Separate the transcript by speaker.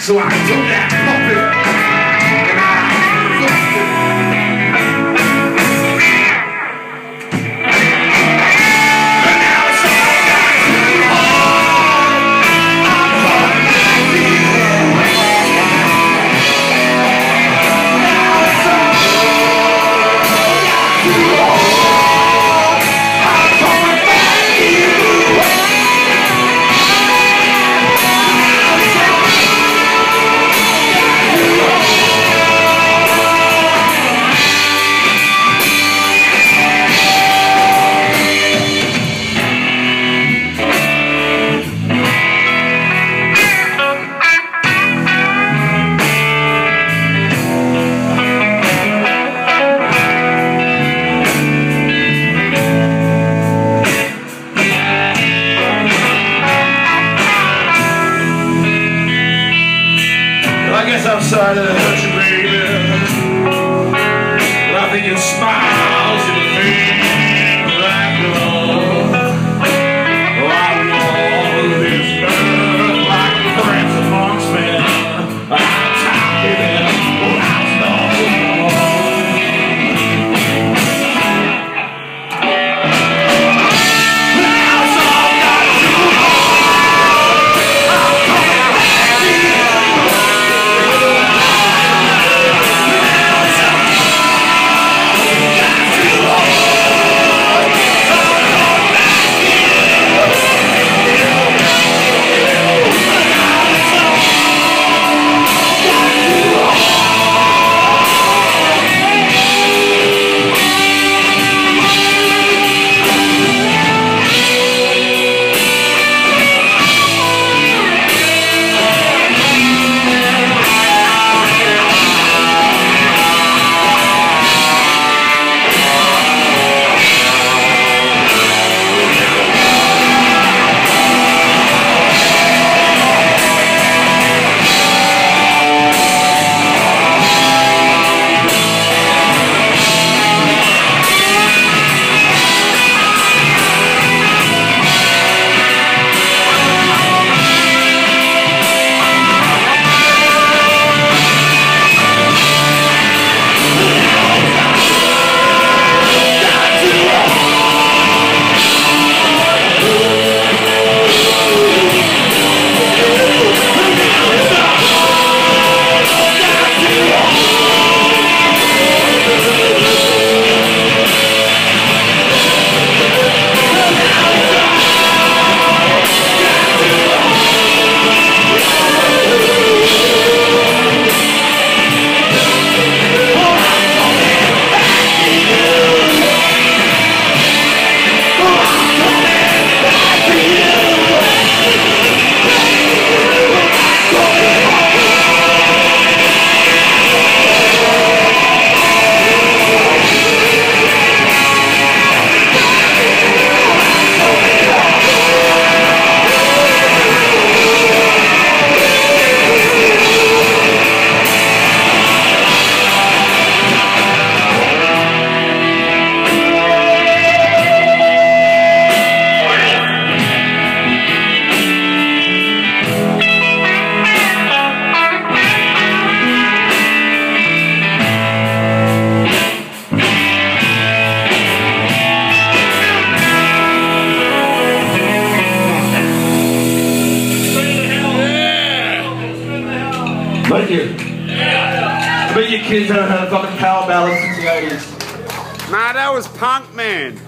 Speaker 1: So I took that puppet and I looked it. And now it's all got too hard. I'm coming back to you. Now it's all got too hard. I'm coming back to you. I guess I'm sorry that I hurt you, baby. But I think it smiles in the things that I love. Oh, I want this earth like the France amongst men. I'm tired when I start. Now it's all got too hard. I'm coming back to you. Thank you. I bet you kids haven't had a fucking power ballad since the 80s.
Speaker 2: Nah, that was punk, man.